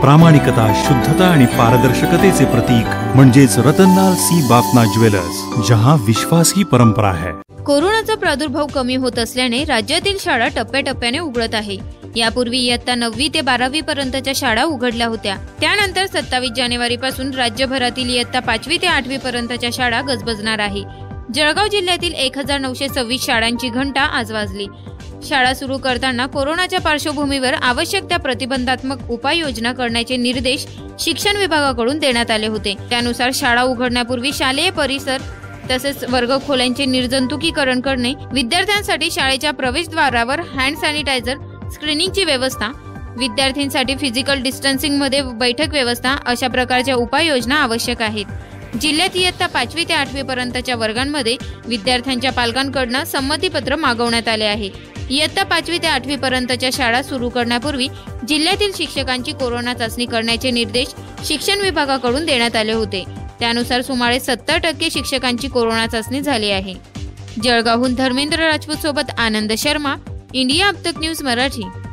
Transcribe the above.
प्रामाणिकता, शुद्धता आणि पारदर्शकतेचे प्रतीक म्हणजेच रतनलाल सी बाफना ज्वेलर्स, जहां विश्वास ही परंपरा है। कोरोनाचा प्रादुर्भाव कमी होत असल्याने राज्यातील शाळा टप्प्याटप्प्याने उघडत आहे। यापूर्वी इयत्ता 9वी ते 12वी पर्यंतच्या शाळा उघडल्या होत्या। त्यानंतर 27 जानेवारी पासून राज्यभरातील इयत्ता 5वी ते 8वी पर्यंतच्या शाळा गजबजणार आहे। जळगाव जिल्ह्यातील 1926 शाळांची घंटा आज वाजली। शाळा सुरू करताना कोरोनाच्या पार्श्वभूमीवर आवश्यक त्या प्रतिबंधात्मक उपाययोजना करण्याचे निर्देश शिक्षण विभागाकडून देण्यात आले होते। त्यानुसार शाळा उघडण्यापूर्वी शालेय परिसर तसेच वर्गखोल्यांचे निर्जंतुकीकरण करणे, विद्यार्थ्यांसाठी शाळेच्या प्रवेशद्वारावर हँड सॅनिटायझर स्क्रीनिंगची व्यवस्था, विद्यार्थ्यांसाठी फिजिकल डिस्टन्सिंग मध्ये बैठक व्यवस्था अशा प्रकारच्या उपाययोजना आवश्यक आहेत। जिल्ह्यात इयत्ता 5वी ते 8वी पर्यंतच्या वर्गांमध्ये विद्यार्थ्यांच्या पालकांकडून संमतीपत्र मागवण्यात आले आहे। इयत्ता 5वी ते 8वी पर्यंतच्या शाळा सुरू करण्यापूर्वी जिल्ह्यातील शिक्षकांची कोरोना चाचणी करण्याचे निर्देश शिक्षण विभागाकडून देण्यात आले होते। त्यानुसार सुमारे 70% शिक्षकांची कोरोना चाचणी झाली आहे। जळगावहून धर्मेंद्र राजपूत सोबत आनंद शर्मा, इंडिया अब तक न्यूज मराठी।